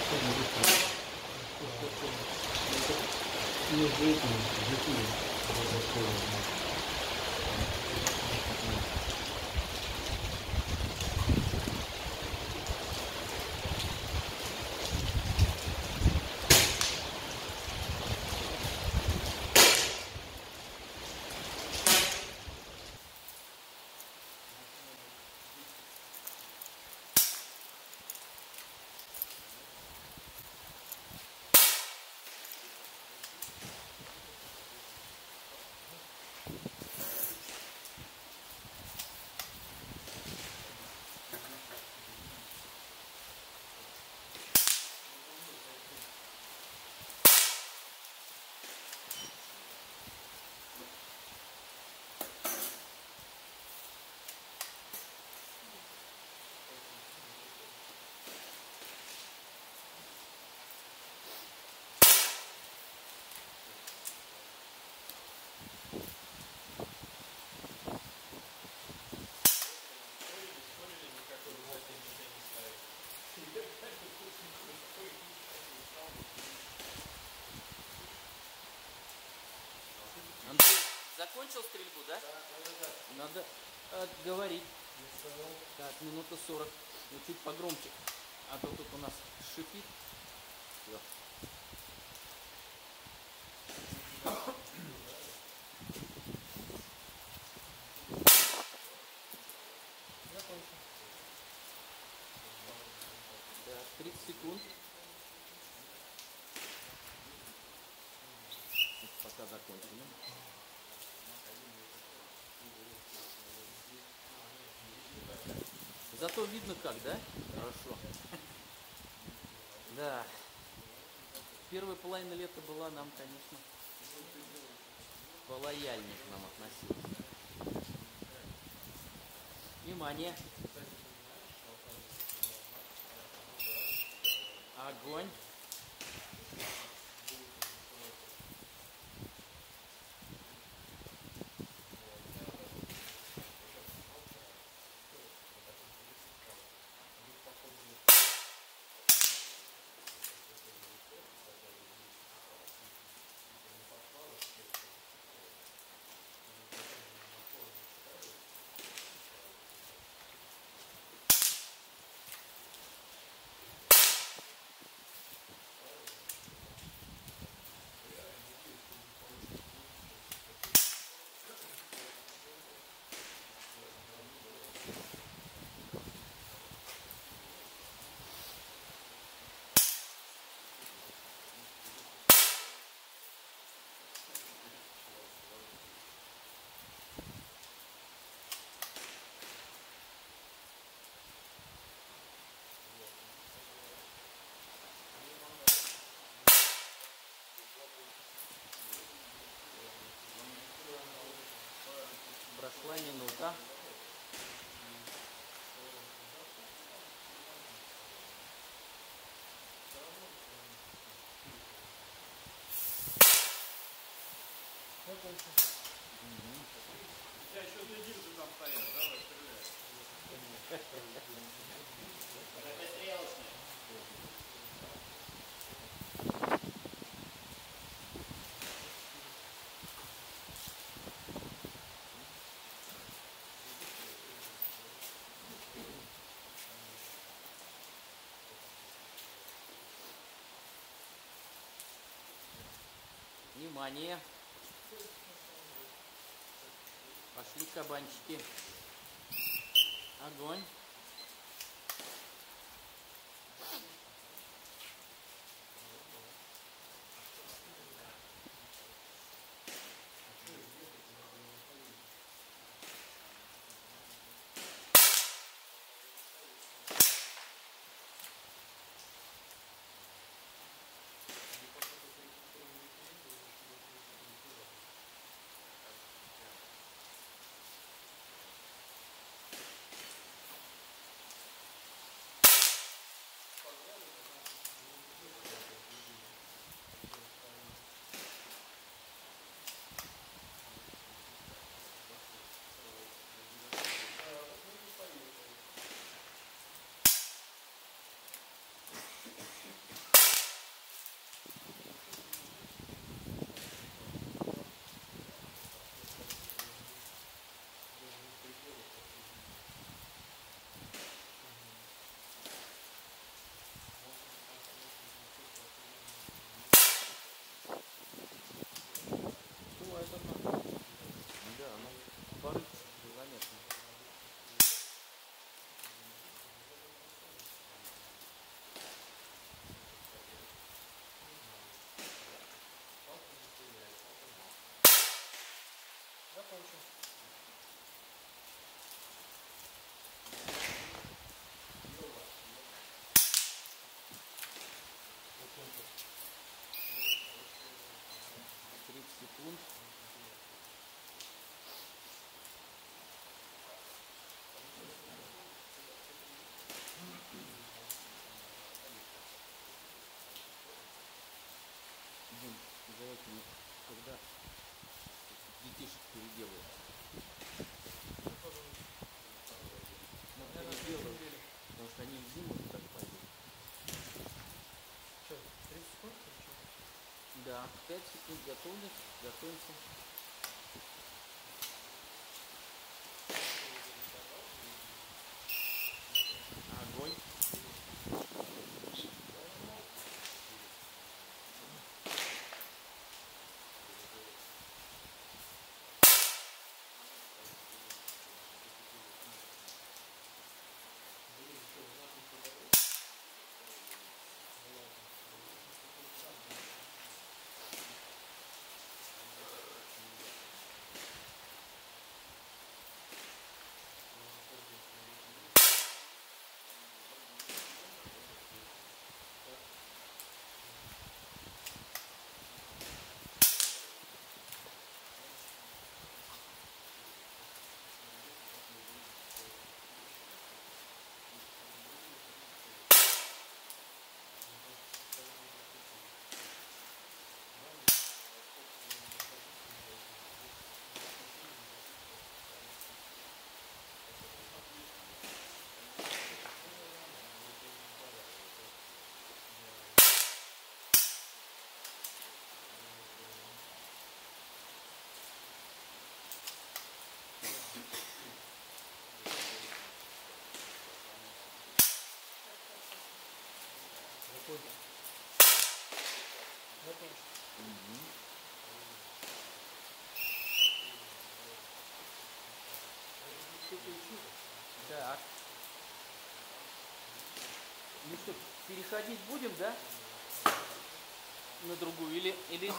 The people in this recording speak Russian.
Андрей, закончил стрельбу, да? Надо говорить. Так, минута 40. Ну, чуть погромче. А то тут у нас шипит. Всё. Да, 30 секунд. Пока закончили. Зато видно как, да? Хорошо. Да. Первая половина лета была нам, конечно, полояльнее к нам относилась. Внимание. Огонь. Прошла минута. Я еще следил, что там стоял. Давай, стреляй. Это стрелочная. Внимание. Пошли кабанчики. Огонь. Закончил. Закончил. 30 секунд. Дим, обязательно, когда детишек переделают. Ну, переделают, потому что они в зиму так пойдут. Что, 30 секунд или что? Да, 5 секунд готовность, готовимся. Огонь. Закончил. Закончил. Что-то еще? Так. Ну что, переходить будем, да? На другую или